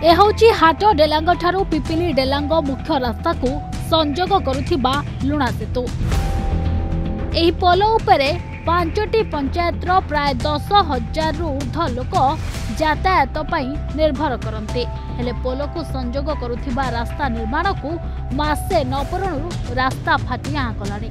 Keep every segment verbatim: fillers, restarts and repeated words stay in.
ए हौची हाट डेलांग ठारू पिपिली डेलांग मुख्य रास्ता को संजोग करुथिबा लुणा सेतु। एही पोल उपरे पांचटी पंचायत प्राय दस हजार रु ऊर्ध लोक यातायात पई निर्भर करते। हेले पोल को संजोग करुथिबा रास्ता निर्माण को मासे न पुरणु रास्ता फाटी आँ कलानी।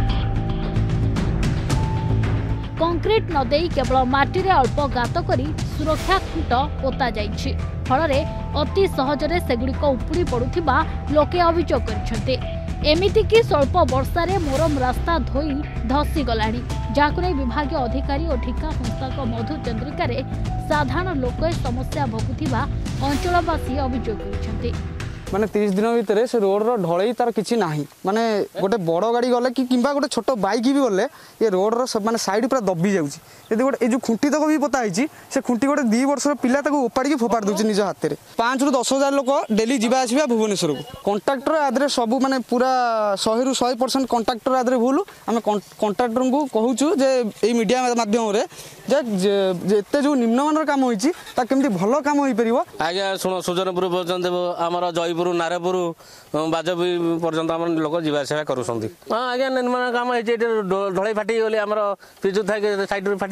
कंक्रीट न देई केवल माटी रे अल्प गात करी सुरक्षा खुंट पोता जाइछि। फलरे अति सहजरे सेगुड़िक उपुड़ी पड़ुथिबा लोके अभियोग करिसेंते। एमिति कि स्वल्प वर्षारे मोरम रास्ता धोई धसी गलानी, जाकु नै विभागीय अधिकारी और ठिका संस्थाक मधु चंद्रिकारे साधारण लोक समस्या भोगुथिबा अंचलवासी अभियोग करिसेंते। माने तीस दिन भितर से रोड रो ढलई तार किछि नाही, माने गोटे बड़ गाड़ी गले कि किंबा गोटे छोट बाइक भी गले ये रोड रो सब माने साइड पूरा दबी जाउची। यदि गोटे ए जो खुंटी तक भी पता हिची से खुंटी गोटे दो वर्षर पिला ताको उपाड़ी के फोपाड़ दोची निज हाथ रे। पाँच रु दस हजार लोक डेली जिबा आसीबा भुवनेश्वर को। कॉन्ट्रैक्टर आदरे सब माने पूरा सौ रु सौ परसेंट कॉन्ट्रैक्टर आदरे भूल। आमे कॉन्ट्रैक्टर को कहूछु जे ए मीडिया माध्यम रे जे एते जो निम्नमानर काम होईची ता केमती भलो काम होई परिबो। आगे सुनो सुजनपुर पर्यंत हमर जयपुर नारेपुर बाजबी पर्यंत आम लोक जावासवा कर। हाँ आज्ञा निर्माण काम ढलई फाटी गले आम पिजु थाई साइड फाटी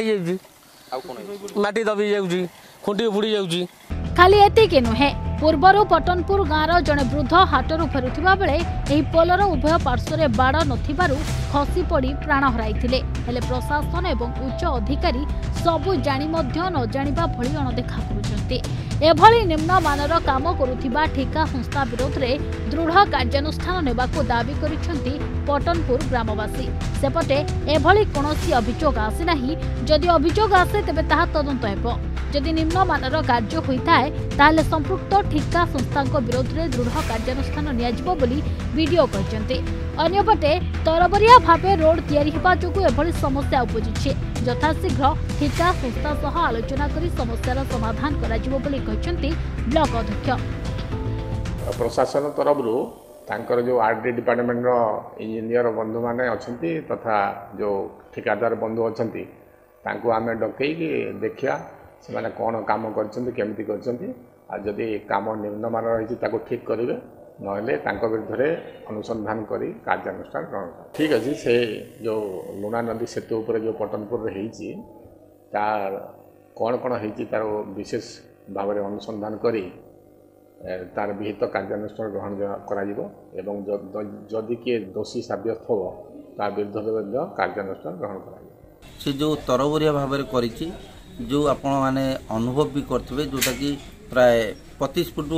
जाटी दबी जाऊँगी खुंटी उपुड़ी जाऊँगी। खाली एतिके नुहे, पूर्वर पटनपुर गाँवर जड़े वृद्ध हाटरू फेरुथिबा बेले एही पोलर उभय पार्श्व बाड़ नथिबारु खसी पड़ी प्राण हराइथिले। हेले प्रशासन एवं उच्च अधिकारी सबु जानि मध्य न जानिबा भली अणदेखा करुचंती। एभली निम्नमानर काम करुथिबा ठिका संस्था विरोध रे दृढ़ कार्यानुष्ठान नेबाको दाबी करिसेंती पटनपुर ग्रामवासी। सेपटे एभली कोनोसी अभियोग आसी नाही। जदि अभियोग आसे तेबे ताहा तदंत हेबो। जदि निम्नमानर कार्य होइताए ताले संपृक्त ठिका संस्थाक विरोध रे दृढ़ कार्यानुष्ठान नियाजिबो बोली वीडियो कहिसेंती। अन्यपटे तरबरिया भावे रोड तैयारी हेबा जोगु एभली समस्या उपजिछि। यथाशीघ्र ठिका संस्था सह आलोचना करी समस्यार समाधान कराजिबो बोली कहिसेंती ब्लॉक अध्यक्ष। प्रशासन तरफ रु तांकर जो आरडी डिपार्टमेंट रो इंजीनियर बंधु माने अछंती तथा जो ठिकादार बंधु अछंती तांको आमे डकई कि देखिया से माने कोन काम करछंती केमिति करछंती आ जदि काम निम्नमान रही ताको ठीक करेंगे नहले तांको विरुद्ध अनुसंधान करी कार्यानुष्ठान ग्रहण कर। ठीक अच्छे से जो लुणा नदी सेतु उपर जो पटनपुर होईची तार कौन कौन होईची तार विशेष भाव में अनुसंधान करी तार विहित कार्यानुष्ठान ग्रहण कराजिबो एवं जदि किए दोषी साब्यस्त हो तार विरुद्ध कार्यानुष्ठान ग्रहण कराजिबो। से जो तरबरिया भाव में करिची जो आपण माने अनुभव भी करथिबे जोटा कि प्राय पच्चीस फुट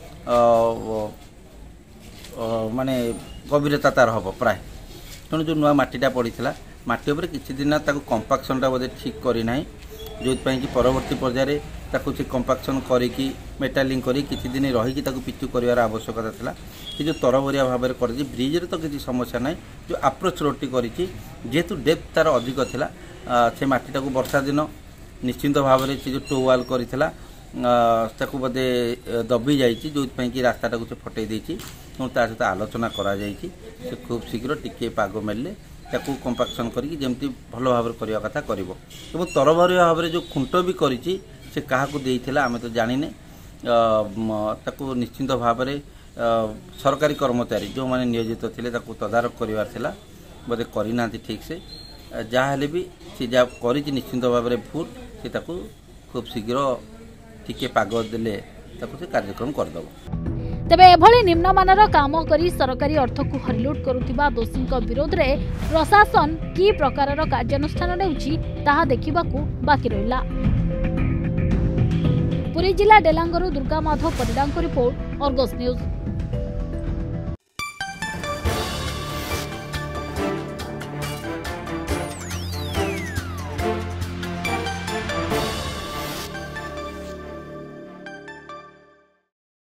माने गभीरता तार हम प्राय तेणु जो नुआ मटीटा पड़ा मटी उपर किसी दिन ताको कंपाक्शनटा बोधे ठीक करना जो कि परवर्ती पर्यायर ताको से कंपाक्शन करी मेटालिंग करी किसी दिन रही पिचु कर आवश्यकता था। कि जो तरबरिया भाव में कर ब्रिज तो किसी समस्या ना जो अप्रोच रोडटी करी जेहेतु डेप्थ तार अधिक थिला से मटीटा को वर्षा दिन निश्चिंत भाव में जो टो वाल करथिला ताकू बोधे दबी जाइए जो कि रास्ताटा को फटई देती सहित आलोचना करा जाइए से खूब शीघ्र टिके पाग मेले ताकू कंपाक्शन करके जमती भल भाव करने कथा कर। तरबरिया भाव में जो खुंट भी करी से क्या देला आम तो जाने ताकू निश्चिंत भाव में सरकारी कर्मचारी जो मैंने नियोजित थे तदारख करार बोधे करना ठीक से जहाँ भी सी जहाँ कर निश्चिंत भाव में भूल से ताकू खूब शीघ्र टिके पाग देले ताकू से कार्यक्रम करदेव। तेबे एभली निम्नमानर काम करी सरकारी अर्थ को हरिलुट करुथिबा दोषींक विरोध रे प्रशासन की प्रकारर कार्यानुष्ठान नेउछि ताहा देखिबाकू बाकी रहिला। पुरी जिला डेलांगरू दुर्गा माधव परिडांक रिपोर्ट अर्गस न्यूज।